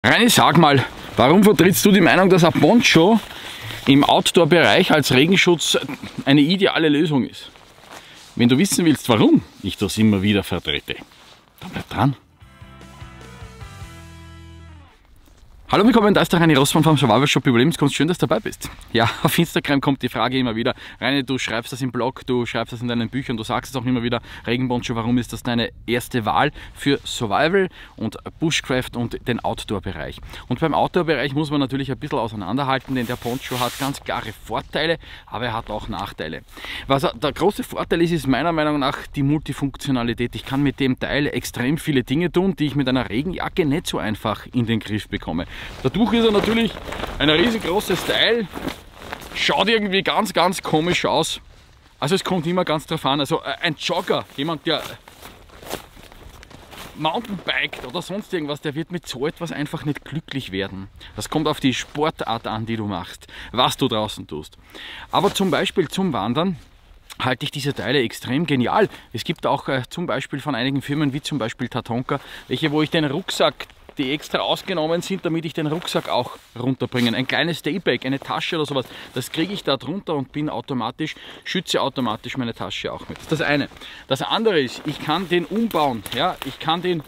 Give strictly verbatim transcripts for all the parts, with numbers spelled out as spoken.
Reini, sag mal, warum vertrittst du die Meinung, dass ein Poncho im Outdoor-Bereich als Regenschutz eine ideale Lösung ist? Wenn du wissen willst, warum ich das immer wieder vertrete, dann bleib dran. Hallo, willkommen, da ist der Reini Rossmann vom Survival Shop Überlebenskunst. Schön, dass du dabei bist. Ja, auf Instagram kommt die Frage immer wieder. Reini, du schreibst das im Blog, du schreibst das in deinen Büchern, du sagst es auch immer wieder. Regenponcho, warum ist das deine erste Wahl für Survival und Bushcraft und den Outdoor-Bereich? Und beim Outdoor-Bereich muss man natürlich ein bisschen auseinanderhalten, denn der Poncho hat ganz klare Vorteile, aber er hat auch Nachteile. Was der große Vorteil ist, ist meiner Meinung nach die Multifunktionalität. Ich kann mit dem Teil extrem viele Dinge tun, die ich mit einer Regenjacke nicht so einfach in den Griff bekomme. Dadurch ist er natürlich ein riesengroßes Teil, schaut irgendwie ganz, ganz komisch aus. Also es kommt immer ganz drauf an. Also ein Jogger, jemand der Mountainbiked oder sonst irgendwas, der wird mit so etwas einfach nicht glücklich werden. Das kommt auf die Sportart an, die du machst, was du draußen tust. Aber zum Beispiel zum Wandern halte ich diese Teile extrem genial. Es gibt auch äh, zum Beispiel von einigen Firmen, wie zum Beispiel Tatonka, welche, wo ich den Rucksack, die extra ausgenommen sind, damit ich den Rucksack auch runterbringen. Ein kleines Daypack, eine Tasche oder sowas, das kriege ich da drunter und bin automatisch, schütze automatisch meine Tasche auch mit. Das ist das eine. Das andere ist, ich kann den umbauen. Ja, ich kann den,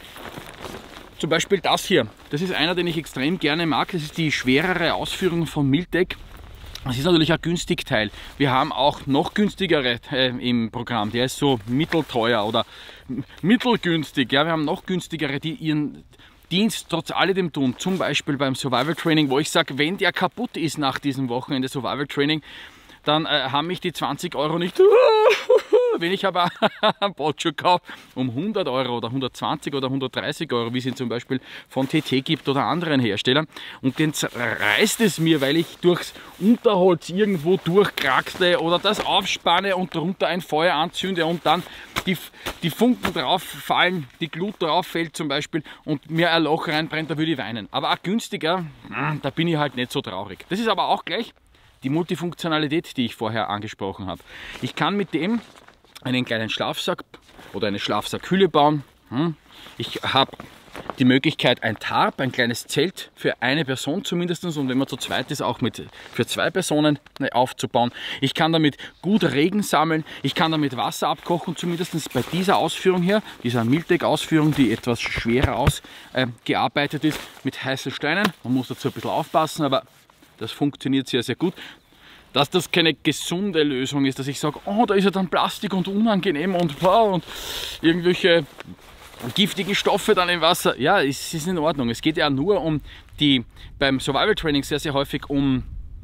zum Beispiel das hier, das ist einer, den ich extrem gerne mag. Das ist die schwerere Ausführung von Miltec. Das ist natürlich ein günstig Teil. Wir haben auch noch günstigere äh, im Programm. Der ist so mittelteuer oder mittelgünstig. Ja, wir haben noch günstigere, die ihren Dienst trotz alledem tun. Zum Beispiel beim Survival Training, wo ich sage, wenn der kaputt ist nach diesem Wochenende Survival Training, dann äh, haben mich die zwanzig Euro nicht. Wenn ich aber einen Poncho kaufe um hundert Euro oder hundertzwanzig oder hundertdreißig Euro, wie es ihn zum Beispiel von T T gibt oder anderen Herstellern, und den reißt es mir, weil ich durchs Unterholz irgendwo durchkraxle oder das aufspanne und darunter ein Feuer anzünde und dann die, die Funken drauf fallen, die Glut drauf fällt zum Beispiel und mir ein Loch reinbrennt, da würde ich weinen. Aber auch günstiger, da bin ich halt nicht so traurig. Das ist aber auch gleich die Multifunktionalität, die ich vorher angesprochen habe. Ich kann mit dem einen kleinen Schlafsack oder eine Schlafsackhülle bauen. Ich habe die Möglichkeit, ein Tarp, ein kleines Zelt für eine Person zumindest, und wenn man zu zweit ist, auch mit für zwei Personen aufzubauen. Ich kann damit gut Regen sammeln, ich kann damit Wasser abkochen, zumindest bei dieser Ausführung hier, dieser Miltec-Ausführung, die etwas schwerer ausgearbeitet äh, ist, mit heißen Steinen. Man muss dazu ein bisschen aufpassen, aber das funktioniert sehr, sehr gut. Dass das keine gesunde Lösung ist, dass ich sage, oh, da ist ja dann Plastik und unangenehm und, und irgendwelche giftigen Stoffe dann im Wasser. Ja, es ist in Ordnung. Es geht ja nur um die, beim Survival Training sehr, sehr häufig um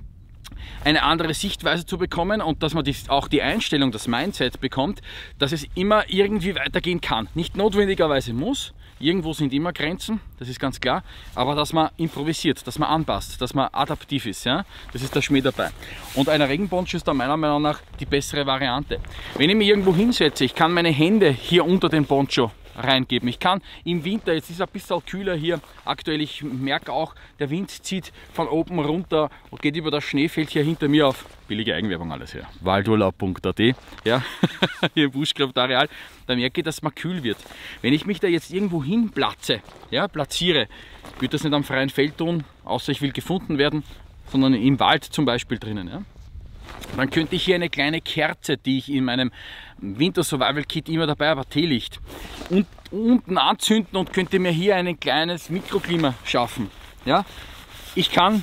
eine andere Sichtweise zu bekommen und dass man die, auch die Einstellung, das Mindset bekommt, dass es immer irgendwie weitergehen kann. Nicht notwendigerweise muss. Irgendwo sind immer Grenzen, das ist ganz klar, aber dass man improvisiert, dass man anpasst, dass man adaptiv ist, ja? Das ist der Schmäh dabei. Und ein Regenponcho ist da meiner Meinung nach die bessere Variante. Wenn ich mich irgendwo hinsetze, ich kann meine Hände hier unter den Poncho reingeben. Ich kann im Winter, jetzt ist es ein bisschen kühler hier aktuell, ich merke auch, der Wind zieht von oben runter und geht über das Schneefeld hier hinter mir auf. Billige Eigenwerbung alles hier. waldurlaub punkt at, ja, hier im Bushcraft-Areal. Da merke ich, dass man kühl wird. Wenn ich mich da jetzt irgendwo hin platze, ja, platziere, würde das nicht am freien Feld tun, außer ich will gefunden werden, sondern im Wald zum Beispiel drinnen. Ja. Dann könnte ich hier eine kleine Kerze, die ich in meinem Winter Survival Kit immer dabei habe, Teelicht, und unten anzünden und könnte mir hier ein kleines Mikroklima schaffen. Ja? Ich kann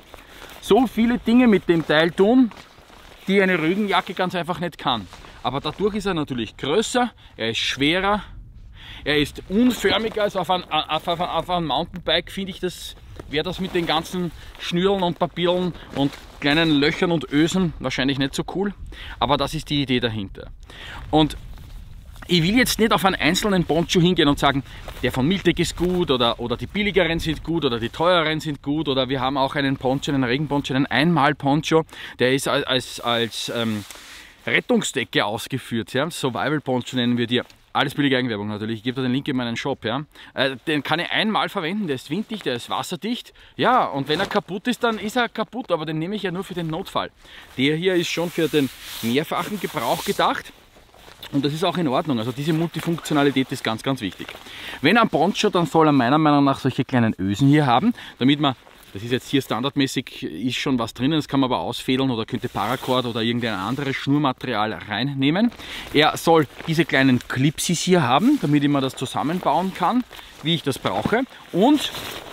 so viele Dinge mit dem Teil tun, die eine Regenjacke ganz einfach nicht kann. Aber dadurch ist er natürlich größer, er ist schwerer, er ist unförmiger als auf ein, auf ein, auf ein Mountainbike, finde ich, das wäre das mit den ganzen Schnürlen und Papieren und kleinen Löchern und Ösen wahrscheinlich nicht so cool, aber das ist die Idee dahinter. Und ich will jetzt nicht auf einen einzelnen Poncho hingehen und sagen, der von Miltec ist gut oder, oder die billigeren sind gut oder die teureren sind gut, oder wir haben auch einen Poncho, einen Regenponcho, einen Einmal-Poncho, der ist als, als, als ähm, Rettungsdecke ausgeführt, ja? Survival Poncho nennen wir die. Alles billige Eigenwerbung natürlich, ich gebe da den Link in meinen Shop. Ja. Äh, den kann ich einmal verwenden, der ist winddicht, der ist wasserdicht. Ja, und wenn er kaputt ist, dann ist er kaputt, aber den nehme ich ja nur für den Notfall. Der hier ist schon für den mehrfachen Gebrauch gedacht. Und das ist auch in Ordnung, also diese Multifunktionalität ist ganz, ganz wichtig. Wenn ein Poncho, dann soll er meiner Meinung nach solche kleinen Ösen hier haben, damit man, das ist jetzt hier standardmäßig, ist schon was drinnen, das kann man aber ausfädeln oder könnte Paracord oder irgendein anderes Schnurmaterial reinnehmen. Er soll diese kleinen Clipsis hier haben, damit ich mir das zusammenbauen kann, wie ich das brauche. Und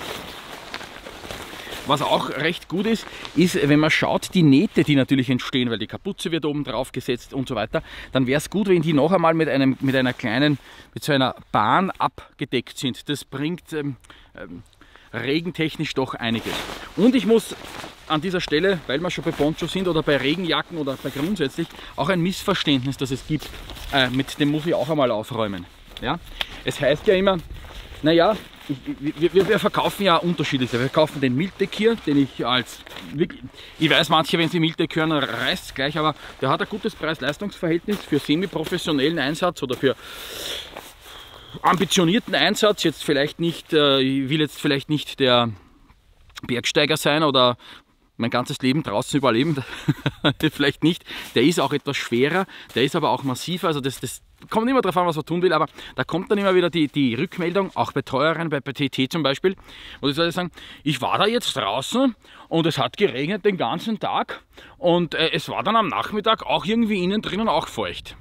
was auch recht gut ist, ist, wenn man schaut, die Nähte, die natürlich entstehen, weil die Kapuze wird oben drauf gesetzt und so weiter, dann wäre es gut, wenn die noch einmal mit, einem, mit einer kleinen, mit so einer Bahn abgedeckt sind. Das bringt ähm, ähm, regentechnisch doch einiges. Und ich muss an dieser Stelle, weil wir schon bei Ponchos sind oder bei Regenjacken oder bei grundsätzlich, auch ein Missverständnis, das es gibt, äh, mit dem muss ich auch einmal aufräumen. Ja? Es heißt ja immer, naja, Wir, wir, wir verkaufen ja unterschiedliche. Wir verkaufen den Miltec hier, den ich als, ich weiß, manche, wenn sie Miltec hören, reißt es gleich, aber der hat ein gutes Preis-Leistungs-Verhältnis für semi-professionellen Einsatz oder für ambitionierten Einsatz. Jetzt vielleicht nicht, ich will jetzt vielleicht nicht der Bergsteiger sein oder mein ganzes Leben draußen überleben, vielleicht nicht. Der ist auch etwas schwerer, der ist aber auch massiver, also das, das kommt immer darauf an, was man tun will, aber da kommt dann immer wieder die, die Rückmeldung, auch bei teureren, bei, bei T T zum Beispiel, wo ich soll sagen, ich war da jetzt draußen und es hat geregnet den ganzen Tag und äh, es war dann am Nachmittag auch irgendwie innen drinnen auch feucht.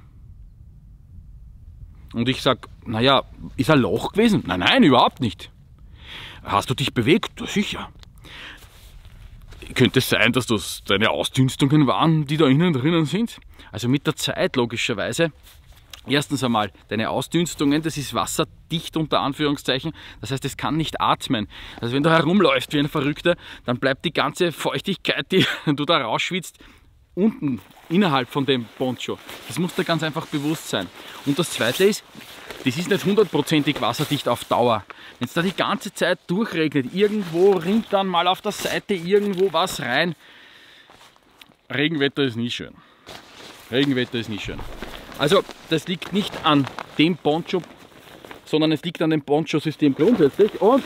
Und ich sage, naja, ist ein Loch gewesen? Nein, nein, überhaupt nicht. Hast du dich bewegt? Sicher. Könnte es sein, dass das deine Ausdünstungen waren, die da innen drinnen sind? Also mit der Zeit logischerweise. Erstens einmal, deine Ausdünstungen, das ist wasserdicht unter Anführungszeichen, das heißt, es kann nicht atmen. Also wenn du herumläufst wie ein Verrückter, dann bleibt die ganze Feuchtigkeit, die du da rausschwitzt, unten innerhalb von dem Poncho. Das muss dir ganz einfach bewusst sein. Und das Zweite ist, das ist nicht hundertprozentig wasserdicht auf Dauer. Wenn es da die ganze Zeit durchregnet, irgendwo rinnt dann mal auf der Seite irgendwo was rein. Regenwetter ist nie schön. Regenwetter ist nie schön. Also das liegt nicht an dem Poncho, sondern es liegt an dem Poncho-System grundsätzlich. Und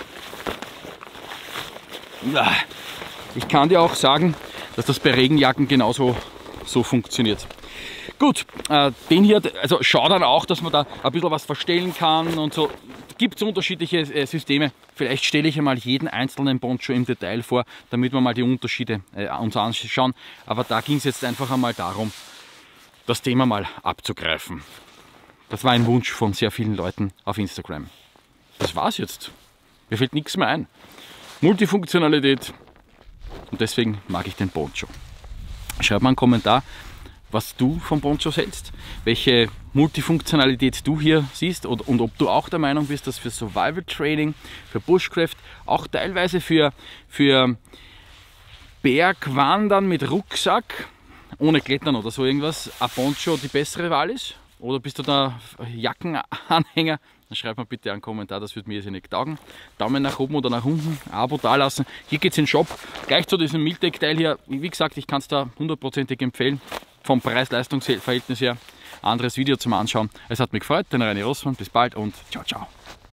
ich kann dir auch sagen, dass das bei Regenjacken genauso so funktioniert. Gut, äh, den hier, also schau dann auch, dass man da ein bisschen was verstellen kann und so. Gibt es unterschiedliche äh, Systeme. Vielleicht stelle ich einmal jeden einzelnen Poncho im Detail vor, damit wir mal die Unterschiede äh, uns anschauen. Aber da ging es jetzt einfach einmal darum, das Thema mal abzugreifen. Das war ein Wunsch von sehr vielen Leuten auf Instagram. Das war's jetzt. Mir fällt nichts mehr ein. Multifunktionalität und deswegen mag ich den Poncho. Schreib mal einen Kommentar, was du von Ponchos hältst, welche Multifunktionalität du hier siehst und, und ob du auch der Meinung bist, dass für Survival Training, für Bushcraft, auch teilweise für, für Bergwandern mit Rucksack, ohne Klettern oder so irgendwas, ein Poncho die bessere Wahl ist? Oder bist du da Jackenanhänger? Dann schreib mir bitte einen Kommentar, das würde mir jetzt nicht taugen. Daumen nach oben oder nach unten, ein Abo da lassen. Hier geht es in den Shop. Gleich zu diesem Miltec-Teil hier, wie gesagt, ich kann es da hundertprozentig empfehlen. Vom Preis-Leistungs-Verhältnis her. Anderes Video zum Anschauen. Es hat mich gefreut, den Reini Rossmann. Bis bald und ciao, ciao.